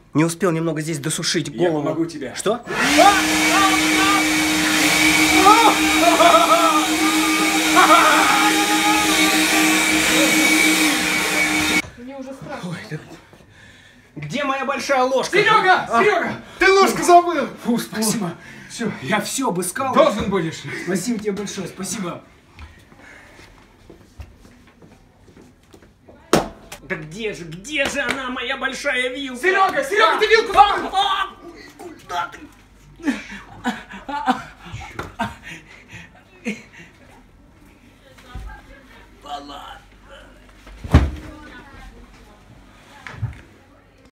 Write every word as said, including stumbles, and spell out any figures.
Не успел немного здесь досушить голову. Я помогу тебе. Что? Мне уже страшно. Ой, да... Где моя большая ложка? Серега! А? Серега! Ты ложку забыл! Фу, спасибо. Все. Я все обыскал. Должен будешь. Спасибо тебе большое, спасибо. Да где же, где же она, моя большая вилка? Серега! Серега, ты вилку забыл! А, а, куда ты?